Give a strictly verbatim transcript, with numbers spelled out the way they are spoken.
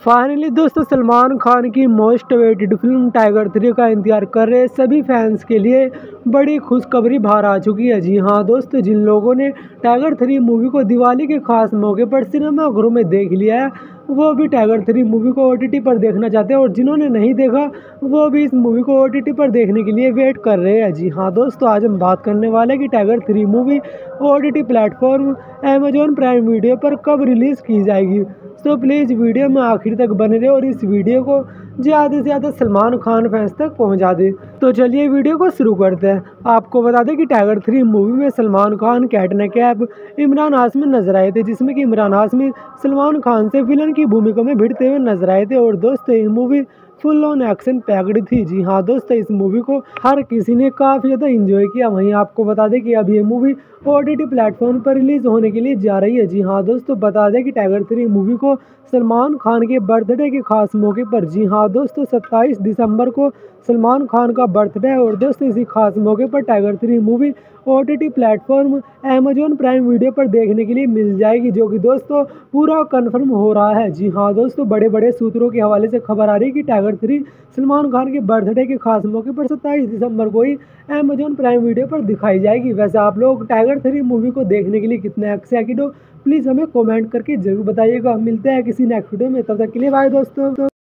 Finally दोस्तों सलमान खान की most awaited film Tiger three का इंतजार कर रहे सभी फैंस के लिए बड़ी खुशखबरी बाहर आ चुकी है। जी हाँ दोस्तों, जिन लोगों ने टाइगर थ्री मूवी को दिवाली के खास मौके पर सिनेमाघरों में देख लिया है वो भी टाइगर थ्री मूवी को ओटीटी पर देखना चाहते हैं, और जिन्होंने नहीं देखा वो भी इस मूवी को ओटीटी पर देखने के लिए वेट कर रहे हैं। जी हाँ दोस्तों, आज हम बात करने वाले हैं कि Tiger three movie OTT platform Amazon Prime Video पर कब रिलीज़ की जाएगी। तो प्लीज़ वीडियो में आखिर तक बने रहे और इस वीडियो को ज़्यादा से ज़्यादा सलमान खान फैंस तक पहुंचा दे। तो चलिए वीडियो को शुरू करते हैं। आपको बता दें कि टाइगर थ्री मूवी में सलमान खान, कैटरीना कैफ, इमरान हाशमी नजर आए थे, जिसमें कि इमरान हाशमी सलमान खान से विलन की भूमिका में भिड़ते हुए नजर आए थे। और दोस्तों ये movie full on action packed थी। जी हाँ दोस्तों, इस मूवी को हर किसी ने काफ़ी ज़्यादा एंजॉय किया। वहीं आपको बता दें कि अब ये मूवी ओटीटी प्लेटफॉर्म पर रिलीज होने के लिए जा रही है। जी हाँ दोस्तों, बता दें कि टाइगर थ्री मूवी को सलमान खान के बर्थडे के खास मौके पर, जी हाँ दोस्तों, सत्ताईस दिसंबर को सलमान खान का बर्थडे है। और दोस्तों इसी खास मौके पर Tiger three movie OTT platform Amazon Prime Video पर देखने के लिए मिल जाएगी, जो कि दोस्तों पूरा कंफर्म हो रहा है। जी हाँ दोस्तों, बड़े बड़े सूत्रों के हवाले से खबर आ रही है कि टाइगर थ्री सलमान खान के बर्थडे के खास मौके पर सत्ताईस दिसंबर को ही अमेजॉन प्राइम वीडियो पर दिखाई जाएगी। वैसे आप लोग टाइगर थ्री मूवी को देखने के लिए कितने एक्साइटेड हो, प्लीज़ हमें कमेंट करके जरूर बताइएगा। मिलते हैं किसी नेक्स्ट वीडियो में, तब तक के लिए बाय दोस्तों।